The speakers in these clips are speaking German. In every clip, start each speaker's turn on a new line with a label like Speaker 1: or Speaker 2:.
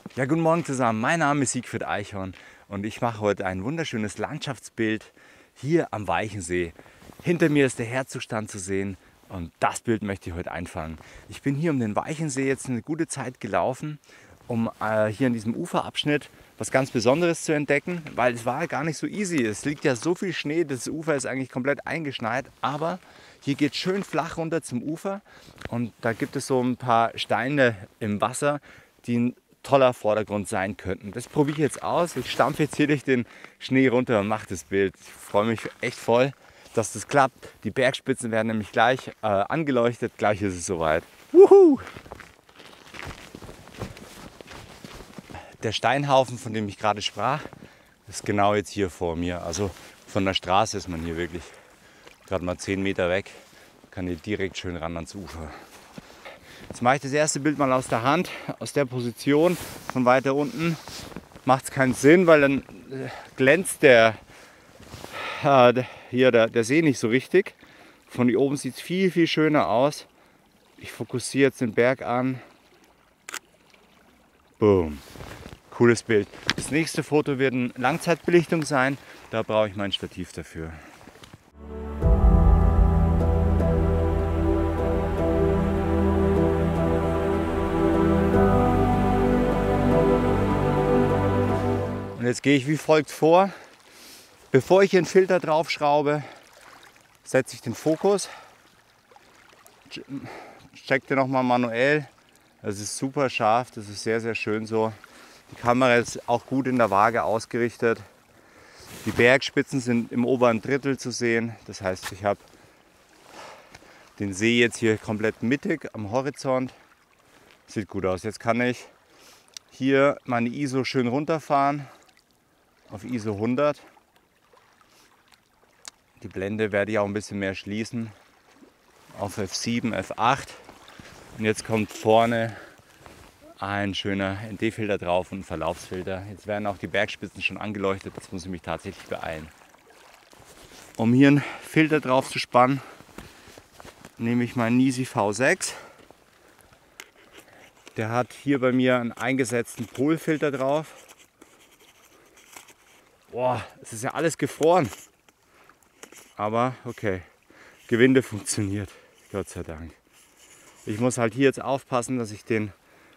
Speaker 1: Ja, guten Morgen zusammen. Mein Name ist Siegfried Eichhorn und ich mache heute ein wunderschönes Landschaftsbild hier am Weichensee. Hinter mir ist der Herzogstand zu sehen und das Bild möchte ich heute einfangen. Ich bin hier um den Weichensee jetzt eine gute Zeit gelaufen, um hier in diesem Uferabschnitt was ganz Besonderes zu entdecken, weil es war gar nicht so easy. Es liegt ja so viel Schnee, das Ufer ist eigentlich komplett eingeschneit, aber hier geht es schön flach runter zum Ufer und da gibt es so ein paar Steine im Wasser, die ein toller Vordergrund sein könnten. Das probiere ich jetzt aus. Ich stampfe jetzt hier durch den Schnee runter und mache das Bild. Ich freue mich echt voll, dass das klappt. Die Bergspitzen werden nämlich gleich angeleuchtet. Gleich ist es soweit. Wuhu! Der Steinhaufen, von dem ich gerade sprach, ist genau jetzt hier vor mir. Also von der Straße ist man hier wirklich gerade mal 10 Meter weg. Kann hier direkt schön ran ans Ufer. Jetzt mache ich das erste Bild mal aus der Hand, aus der Position von weiter unten. Macht es keinen Sinn, weil dann glänzt der See nicht so richtig. Von hier oben sieht es viel, viel schöner aus. Ich fokussiere jetzt den Berg an. Boom. Cooles Bild. Das nächste Foto wird eine Langzeitbelichtung sein. Da brauche ich mein Stativ dafür. Und jetzt gehe ich wie folgt vor. Bevor ich hier einen Filter drauf schraube, setze ich den Fokus. Check den nochmal manuell. Das ist super scharf, das ist sehr, sehr schön so. Die Kamera ist auch gut in der Waage ausgerichtet. Die Bergspitzen sind im oberen Drittel zu sehen. Das heißt, ich habe den See jetzt hier komplett mittig am Horizont. Sieht gut aus. Jetzt kann ich hier meine ISO schön runterfahren. Auf ISO 100. Die Blende werde ich auch ein bisschen mehr schließen. Auf F7, F8. Und jetzt kommt vorne ein schöner ND-Filter drauf und ein Verlaufsfilter. Jetzt werden auch die Bergspitzen schon angeleuchtet. Jetzt muss ich mich tatsächlich beeilen. Um hier einen Filter drauf zu spannen, nehme ich meinen Nisi V6. Der hat hier bei mir einen eingesetzten Polfilter drauf. Boah, es ist ja alles gefroren. Aber okay, Gewinde funktioniert, Gott sei Dank. Ich muss halt hier jetzt aufpassen, dass ich den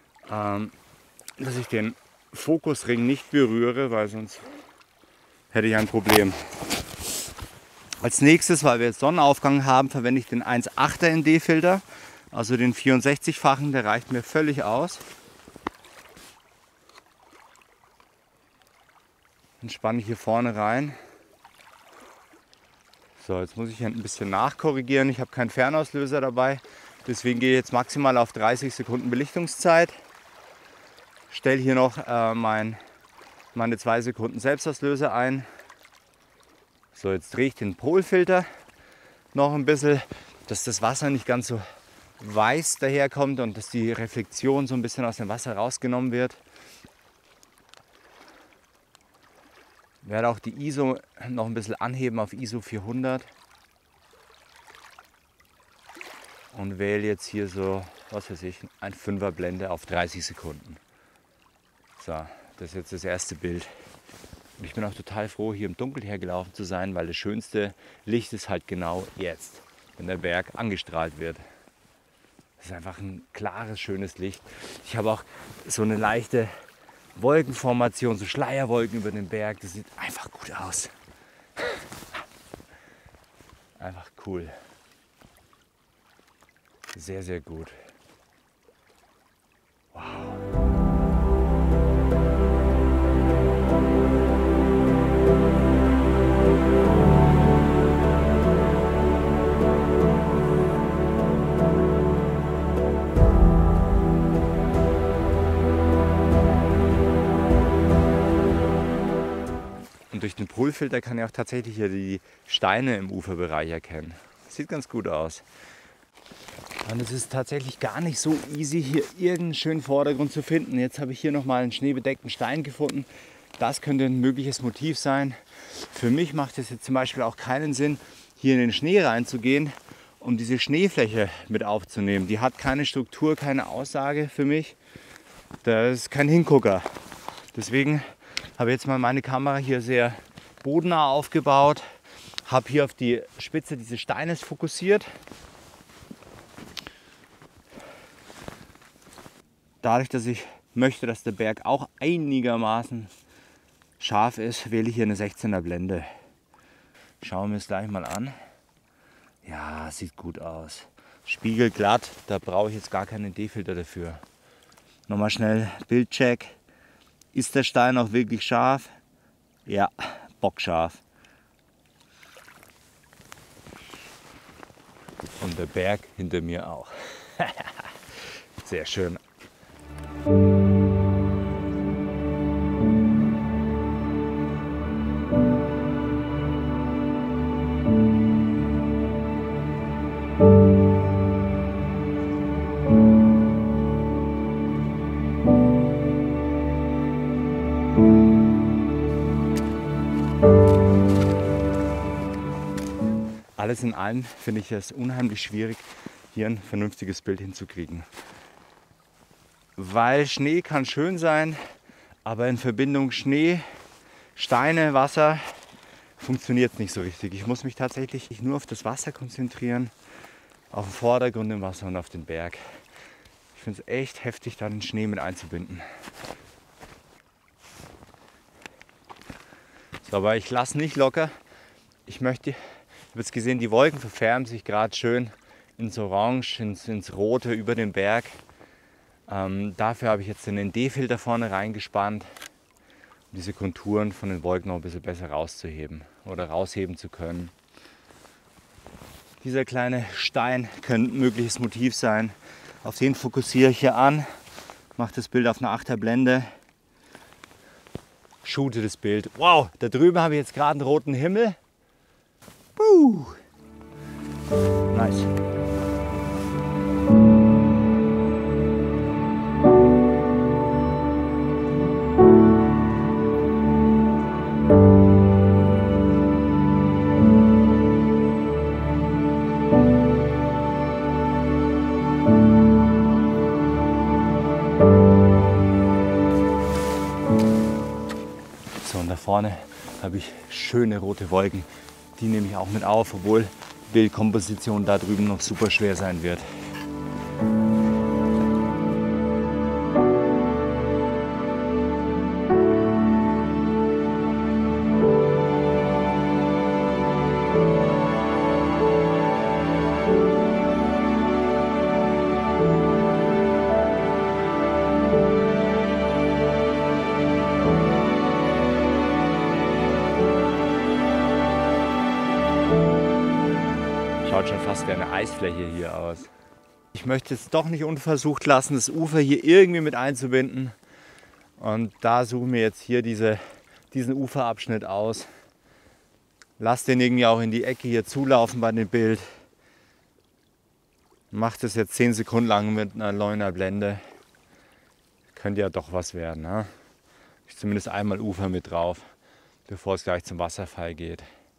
Speaker 1: Fokusring nicht berühre, weil sonst hätte ich ein Problem. Als nächstes, weil wir jetzt Sonnenaufgang haben, verwende ich den 1,8er ND-Filter, also den 64-fachen, der reicht mir völlig aus. Dann spanne ich hier vorne rein. So, jetzt muss ich hier ein bisschen nachkorrigieren. Ich habe keinen Fernauslöser dabei. Deswegen gehe ich jetzt maximal auf 30 Sekunden Belichtungszeit. Stelle hier noch meine 2 Sekunden Selbstauslöser ein. So, jetzt drehe ich den Polfilter noch ein bisschen, dass das Wasser nicht ganz so weiß daherkommt und dass die Reflexion so ein bisschen aus dem Wasser rausgenommen wird. Ich werde auch die ISO noch ein bisschen anheben auf ISO 400 und wähle jetzt hier so, was weiß ich, ein 5er Blende auf 30 Sekunden. So, das ist jetzt das erste Bild. Und ich bin auch total froh, hier im Dunkeln hergelaufen zu sein, weil das schönste Licht ist halt genau jetzt, wenn der Berg angestrahlt wird. Das ist einfach ein klares, schönes Licht. Ich habe auch so eine leichte Wolkenformation, so Schleierwolken über den Berg. Das sieht einfach gut aus. Einfach cool. Sehr, sehr gut. Wow. Und durch den Polfilter kann ich auch tatsächlich hier die Steine im Uferbereich erkennen. Sieht ganz gut aus. Und es ist tatsächlich gar nicht so easy, hier irgendeinen schönen Vordergrund zu finden. Jetzt habe ich hier nochmal einen schneebedeckten Stein gefunden. Das könnte ein mögliches Motiv sein. Für mich macht es jetzt zum Beispiel auch keinen Sinn, hier in den Schnee reinzugehen, um diese Schneefläche mit aufzunehmen. Die hat keine Struktur, keine Aussage für mich. Das ist kein Hingucker. Deswegen habe ich jetzt mal meine Kamera hier sehr bodennah aufgebaut. Habe hier auf die Spitze dieses Steines fokussiert. Dadurch, dass ich möchte, dass der Berg auch einigermaßen scharf ist, wähle ich hier eine 16er Blende. Schauen wir es gleich mal an. Ja, sieht gut aus. Spiegelglatt, da brauche ich jetzt gar keinen D-Filter dafür. Nochmal schnell Bildcheck. Ist der Stein auch wirklich scharf? Ja, bockscharf. Und der Berg hinter mir auch. Sehr schön. Alles in allem finde ich es unheimlich schwierig, hier ein vernünftiges Bild hinzukriegen. Weil Schnee kann schön sein, aber in Verbindung Schnee, Steine, Wasser funktioniert es nicht so richtig. Ich muss mich tatsächlich nur auf das Wasser konzentrieren, auf den Vordergrund im Wasser und auf den Berg. Ich finde es echt heftig, da den Schnee mit einzubinden. So, aber ich lasse nicht locker. Ich habe jetzt gesehen, die Wolken verfärben sich gerade schön ins Orange, ins Rote über den Berg. Dafür habe ich jetzt den ND-Filter vorne reingespannt, um diese Konturen von den Wolken noch ein bisschen besser rauszuheben oder rausheben zu können. Dieser kleine Stein könnte ein mögliches Motiv sein. Auf den fokussiere ich hier an, mache das Bild auf eine 8er Blende, shoote das Bild. Wow, da drüben habe ich jetzt gerade einen roten Himmel. Nice. So, und da vorne habe ich schöne rote Wolken. Die nehme ich auch mit auf, obwohl die Bildkomposition da drüben noch super schwer sein wird. Schaut schon fast wie eine Eisfläche hier aus. Ich möchte es doch nicht unversucht lassen, das Ufer hier irgendwie mit einzubinden. Und da suchen wir jetzt hier diesen Uferabschnitt aus. Lass den irgendwie auch in die Ecke hier zulaufen bei dem Bild. Mach das jetzt 10 Sekunden lang mit einer 9er Blende. Könnte ja doch was werden. Ne? Ich zumindest einmal Ufer mit drauf, bevor es gleich zum Wasserfall geht.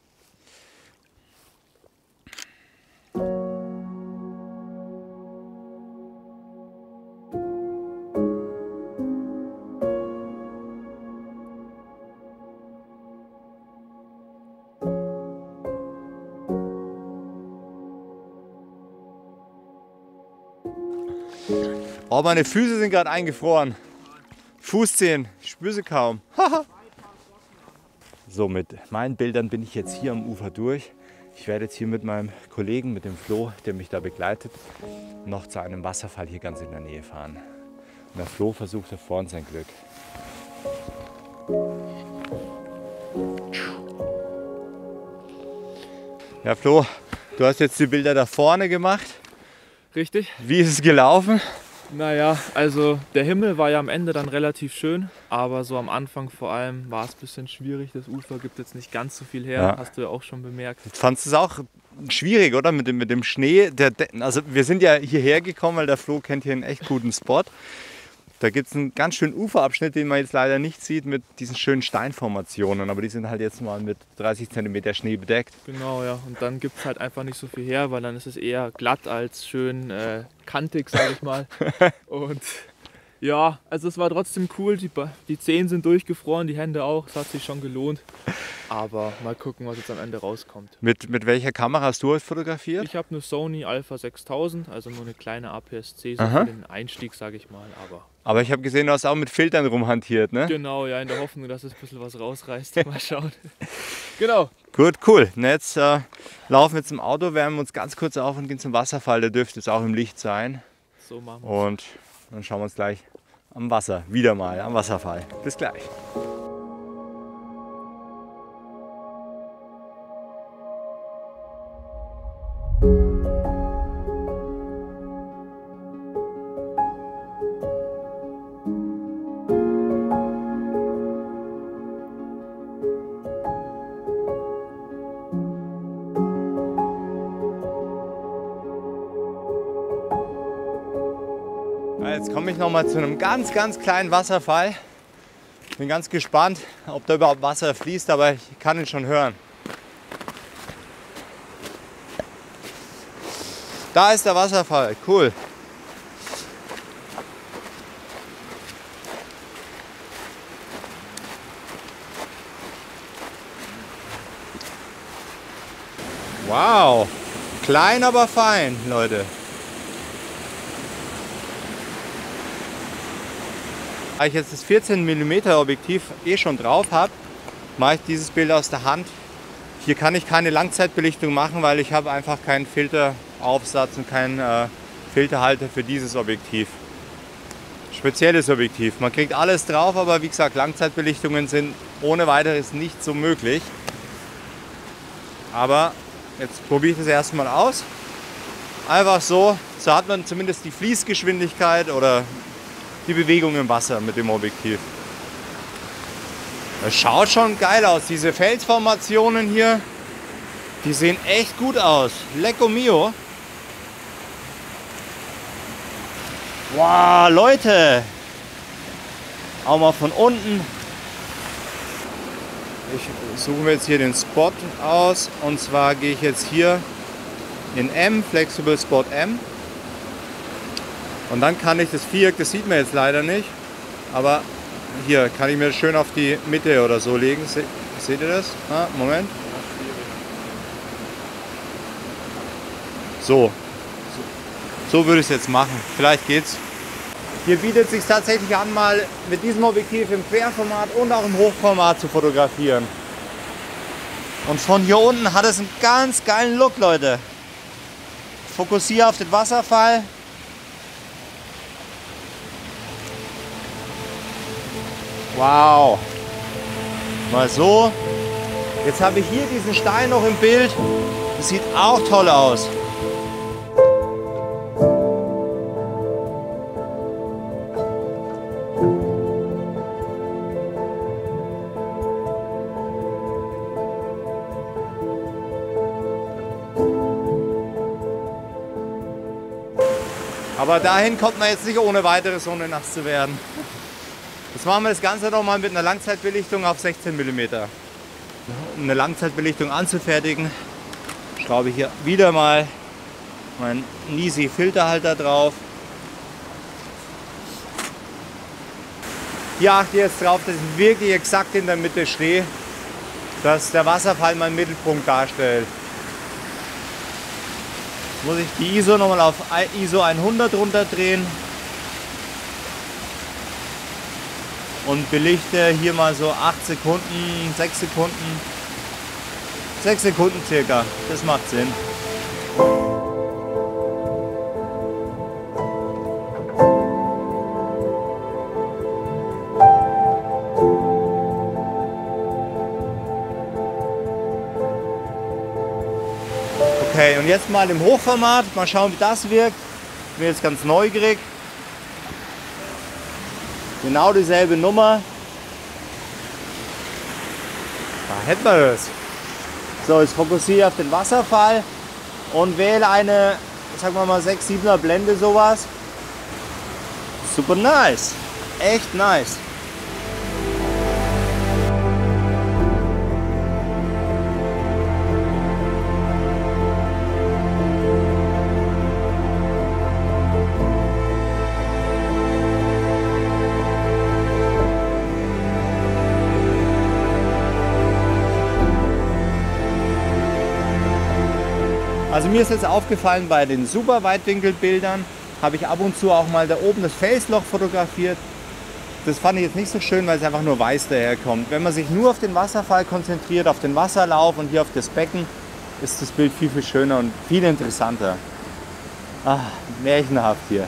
Speaker 1: Oh, meine Füße sind gerade eingefroren. Fußzehen, ich spüre sie kaum. So, mit meinen Bildern bin ich jetzt hier am Ufer durch. Ich werde jetzt hier mit meinem Kollegen, mit dem Flo, der mich da begleitet, noch zu einem Wasserfall hier ganz in der Nähe fahren. Und der Flo versucht da vorne sein Glück. Ja, Flo, du hast jetzt die Bilder da vorne gemacht.
Speaker 2: Richtig.
Speaker 1: Wie ist es gelaufen?
Speaker 2: Naja, also der Himmel war ja am Ende dann relativ schön, aber so am Anfang vor allem war es ein bisschen schwierig. Das Ufer gibt jetzt nicht ganz so viel her,
Speaker 1: Ja.
Speaker 2: hast du ja auch schon bemerkt.
Speaker 1: Fandest du es auch schwierig, oder? Mit dem Schnee. Also wir sind ja hierher gekommen, weil der Flo kennt hier einen echt guten Spot. Da gibt es einen ganz schönen Uferabschnitt, den man jetzt leider nicht sieht, mit diesen schönen Steinformationen. Aber die sind halt jetzt mal mit 30 cm Schnee bedeckt.
Speaker 2: Genau, ja. Und dann gibt es halt einfach nicht so viel her, weil dann ist es eher glatt als schön kantig, sage ich mal. Und Ja, also es war trotzdem cool. Die Zehen sind durchgefroren, die Hände auch. Es hat sich schon gelohnt. Aber mal gucken, was jetzt am Ende rauskommt.
Speaker 1: Mit welcher Kamera hast du fotografiert?
Speaker 2: Ich habe eine Sony Alpha 6000, also nur eine kleine APS-C, so für den Einstieg, sage ich mal.
Speaker 1: Aber ich habe gesehen, du hast auch mit Filtern rumhantiert, ne?
Speaker 2: Genau, ja, in der Hoffnung, dass es ein bisschen was rausreißt. Mal schauen. Genau.
Speaker 1: Gut, cool. Und jetzt laufen wir zum Auto, wärmen uns ganz kurz auf und gehen zum Wasserfall. Der dürfte jetzt auch im Licht sein.
Speaker 2: So machen wir.
Speaker 1: Und dann schauen wir uns gleich am Wasser, wieder mal am Wasserfall. Bis gleich. Jetzt komme ich noch mal zu einem ganz kleinen Wasserfall. Bin ganz gespannt, ob da überhaupt Wasser fließt, aber ich kann ihn schon hören. Da ist der Wasserfall, cool. Wow, klein aber fein, Leute. Da ich jetzt das 14 mm Objektiv schon drauf habe, mache ich dieses Bild aus der Hand. Hier kann ich keine Langzeitbelichtung machen, weil ich habe einfach keinen Filteraufsatz und keinen Filterhalter für dieses Objektiv. Spezielles Objektiv. Man kriegt alles drauf, aber wie gesagt, Langzeitbelichtungen sind ohne weiteres nicht so möglich. Aber jetzt probiere ich das erstmal aus. Einfach so hat man zumindest die Fließgeschwindigkeit oder die Bewegung im Wasser mit dem Objektiv. Das schaut schon geil aus. Diese Felsformationen hier, die sehen echt gut aus. Lecco mio. Wow, Leute. Auch mal von unten. Ich suche mir jetzt hier den Spot aus. Und zwar gehe ich jetzt hier in M, Flexible Spot M. Und dann kann ich das Viereck, das sieht man jetzt leider nicht, aber hier kann ich mir schön auf die Mitte oder so legen. Seht ihr das? Ah, Moment. So würde ich es jetzt machen. Vielleicht geht's. Hier bietet es sich tatsächlich an, mal mit diesem Objektiv im Querformat und auch im Hochformat zu fotografieren. Und von hier unten hat es einen ganz geilen Look, Leute. Ich fokussiere auf den Wasserfall. Wow. Mal so. Jetzt habe ich hier diesen Stein noch im Bild. Das sieht auch toll aus. Aber dahin kommt man jetzt nicht ohne weiteres, ohne nass zu werden. Jetzt machen wir das Ganze nochmal mit einer Langzeitbelichtung auf 16 mm. Um eine Langzeitbelichtung anzufertigen, schraube ich hier wieder mal meinen Nisi Filterhalter drauf. Hier achte ich jetzt drauf, dass ich wirklich exakt in der Mitte stehe, dass der Wasserfall meinen Mittelpunkt darstellt. Jetzt muss ich die ISO nochmal auf ISO 100 runterdrehen. Und belichte hier mal so 8 Sekunden, 6 Sekunden. 6 Sekunden circa, das macht Sinn. Okay, und jetzt mal im Hochformat, mal schauen, wie das wirkt. Ich bin jetzt ganz neugierig. Genau dieselbe Nummer. Da hätten wir das. So, jetzt fokussiere ich auf den Wasserfall und wähle eine, sagen wir mal 6-7er Blende sowas. Super nice. Echt nice. Also mir ist jetzt aufgefallen, bei den super Weitwinkelbildern habe ich ab und zu auch mal da oben das Felsloch fotografiert. Das fand ich jetzt nicht so schön, weil es einfach nur weiß daherkommt. Wenn man sich nur auf den Wasserfall konzentriert, auf den Wasserlauf und hier auf das Becken, ist das Bild viel, viel schöner und viel interessanter. Ah, märchenhaft hier.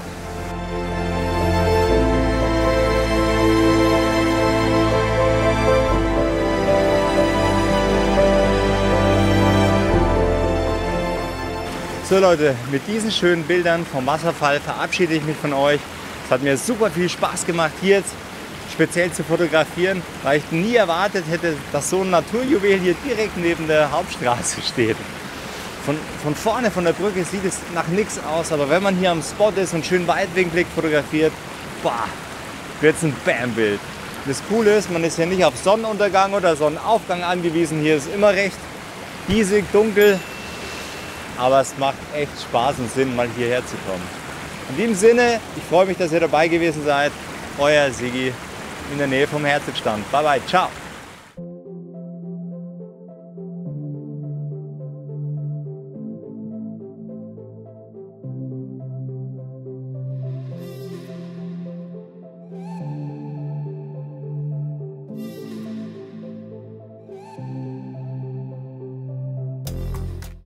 Speaker 1: So Leute, mit diesen schönen Bildern vom Wasserfall verabschiede ich mich von euch. Es hat mir super viel Spaß gemacht, hier jetzt speziell zu fotografieren, weil ich nie erwartet hätte, dass so ein Naturjuwel hier direkt neben der Hauptstraße steht. Von vorne, von der Brücke sieht es nach nichts aus, aber wenn man hier am Spot ist und schön weitwinklig fotografiert, wird es ein Bam-Bild. Das Coole ist, man ist hier nicht auf Sonnenuntergang oder Sonnenaufgang angewiesen. Hier ist immer recht diesig, dunkel. Aber es macht echt Spaß und Sinn, mal hierher zu kommen. In diesem Sinne, ich freue mich, dass ihr dabei gewesen seid. Euer Sigi in der Nähe vom Herzogstand. Bye bye, ciao.